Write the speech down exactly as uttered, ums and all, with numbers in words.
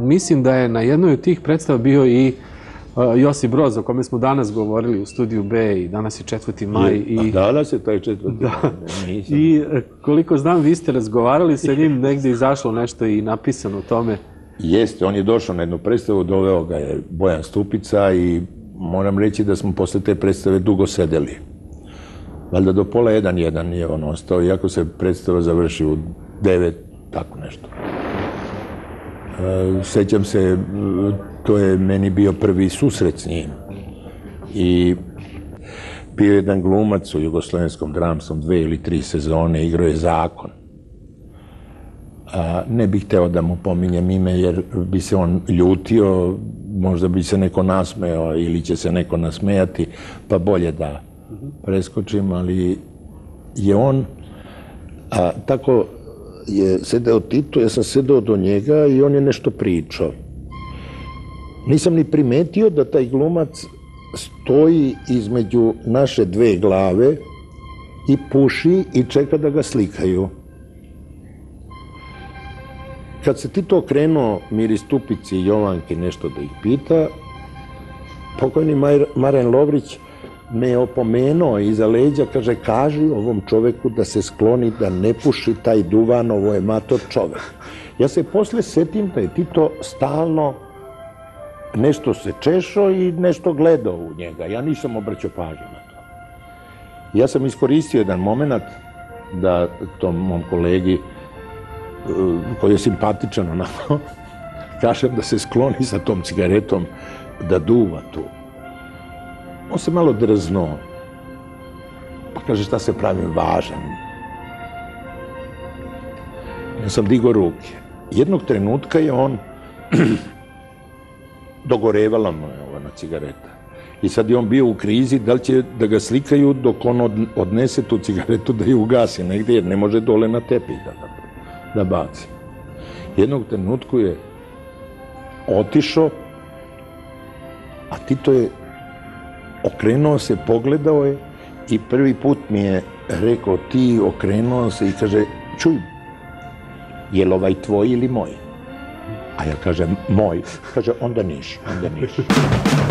mislim da je na jednoj od tih predstava bio i Josip Broz, o kome smo danas govorili u Studiju B i danas je četvrti maj. A danas je taj četvrti maj. I koliko znam, vi ste razgovarali sa njim, negdje izašlo nešto i napisano o tome. Jeste, on je došao na jednu predstavu, doveo ga je Bojan Stupica i moram reći da smo posle te predstave dugo sedeli. Valjda do pola jedan jedan je on ostao, iako se predstava završi u devet, tako nešto. Sećam se, to je meni bio prvi susret s njim. I bio je jedan glumac u Jugoslovenskom dramskom, dve ili tri sezone, igrao je Zakon. Ne bih hteo da mu pominjem ime, jer bi se on ljutio, možda bi se neko nasmeo ili će se neko nasmejati, pa bolje da preskočim, ali je on, a tako je sedeo Tito, ja sam sedeo do njega i on je nešto pričao. Nisam ni primetio da taj glumac stoji između naše dve glave i puši i čeka da ga slikaju. Kad se Tito okrenuo Miri Stupici i Jovanki nešto da ih pita, pokojni Maren Lovrić me je opomenuo iza leđa, kaže, kaži ovom čoveku da se skloni, da ne puši taj duvan, ovo je mator čovek. Ja se posle setim da je Tito stalno nešto se češao i nešto gledao u njega. Ja nisam obraćao pažnju na to. Ja sam iskoristio jedan moment da tom mom kolegi, koji je simpatičan onako, kažem da se skloni sa tom cigaretom, da duva tu. On se malo drznuo. Pa kaže, šta se pravim važan. Ja sam digao ruke. Jednog trenutka je on dogorevala mu je ova cigareta. I sad je on bio u krizi da li će da ga slikaju dok on odnese tu cigaretu da je ugasi negde, jer ne može dole na tepih da baci. Jednog trenutku je otišao, a Tito je okrenuo se, pogledao je i prvi put mi je rekao, ti, okrenuo se i kaže, čuj, je li ovaj tvoj ili moj? A ja kažem, moj. Kaže, onda niš, onda niš.